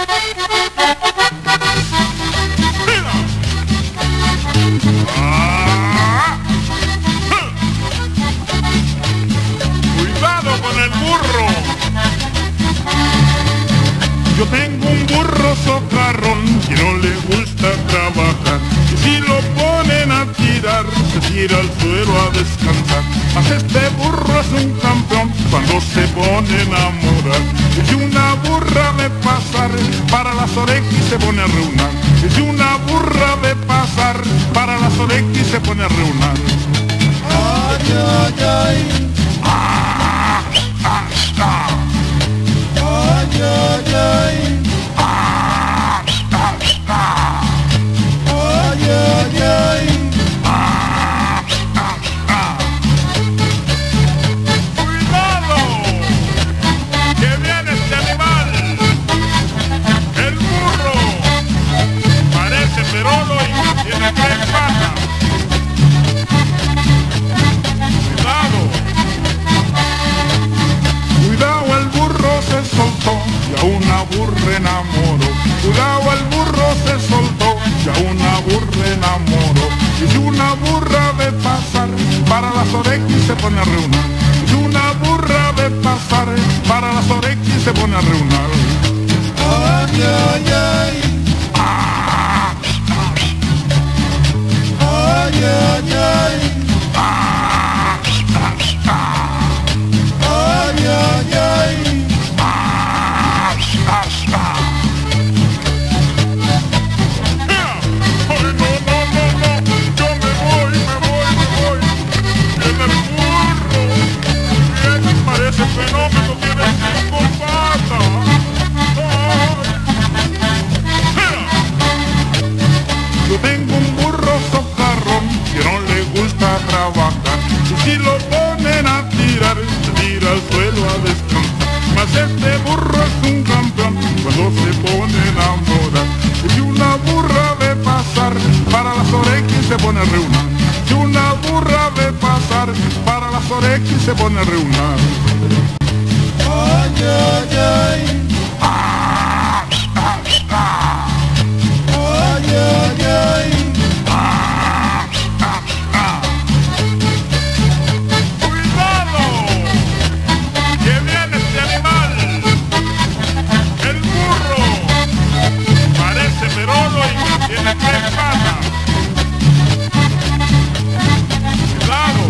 Cuidado con el burro. Yo tengo un burro socarrón que no le gusta trabajar, y si lo ponen a tirar, se tira al suelo a descansar. Mas este burro es un campeón cuando se pone a enamorar. Y si una burra ve pasar, para las orejas y se pone a reunar. Y si una burra ve pasar, para las orejas y se pone a reunar. Ay, ay, ay. ¡Ah! ¡Ah! ¡Ah! Ay, ay, ay. ¡Ah! ¡Ah! ¡Ah! Ay, ay, ay. ¡Ah! ¡Ah! ¡Ah! ¡Cuidado! ¡Que viene este animal! ¡El burro! Parece perolo y tiene 3 patas. ¡Cuidado! Cuidado, el burro se soltó y a una burra enamoró. Cuidado, el burro se soltó y a una burra enamoró. Y si una burra ve pasar, para las orejas y se pone a reunar. Y si una burra ve pasar, para las orejas y se pone a reunar. Ay, ay, ay. ¡Ah! Ay, ay, ay. ¡Ah! ¡Ah! ¡Ah! Ay, ay, ay. ¡Ah! ¡Ah! ¡Ah! ¡Ay, no, no, no, no! ¡Yo me voy! ¡Viene el burro! ¡Viene! Parece fenómeno! ¡Tiene 5 patas! Yo tengo un burro socarrón que no le gusta trabajar, y si lo ponen a tirar, se tira al suelo a descansar. Mas este burro es un campeón cuando se pone a enamorar. Y si una burra ve pasar, para las orejas y se pone a reunar. Si una burra ve pasar, para las orejas y se pone a reunar. Ay, ay, ay. ¡Ah! ¡Ah! ¡Ah! Ay, ay, ay. ¡Ah! ¡Ah! ¡Ah! ¡Cuidado! ¡Que viene este animal! ¡El burro! Parece perolo y tiene 3 patas. ¡Cuidado!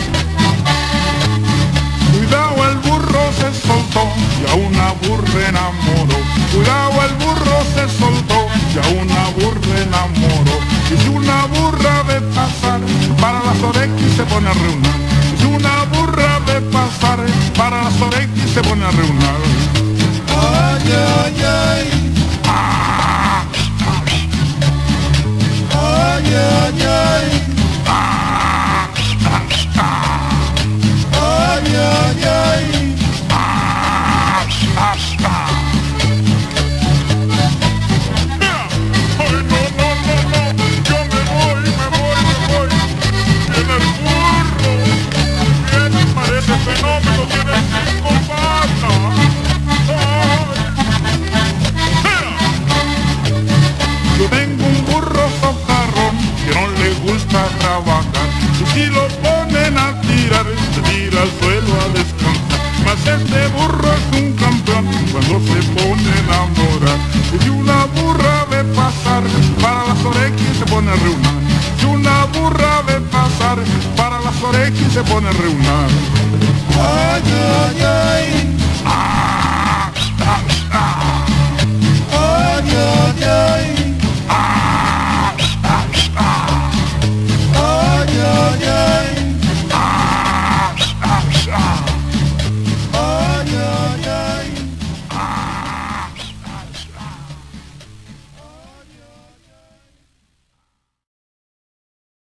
Cuidado, el burro se soltó y a una burra enamoró. Cuidado, el burro se soltó y a una burra enamoró. Y si una burra ve pasar, para las orejas y se pone a reunar. Y si una burra ve pasar, para las orejas y se pone a reunar. Ay, ay, ay. ¡Ah! Ay, ay, ay. ¡Ah! ¡Ah! ¡Ah! Ay, ay, ay. ¡Ah! ¡Ah! ¡Ah! ¡Ay, no, no, no, no! ¡Yo me voy! ¡Viene el burro! ¡Viene! Parece fenómeno! ¡Tiene 5 patas! Yo tengo un burro socarrón que no le gusta trabajar, y si lo ponen a tirar, se tira al suelo a descansar. Mas este burro es un campeón cuando se pone a enamorar. Y si una burra ve pasar, para las orejas y se pone a reunar. Si una burra ve pasar, para las orejas y se pone a reunar. Ay, ay, ay.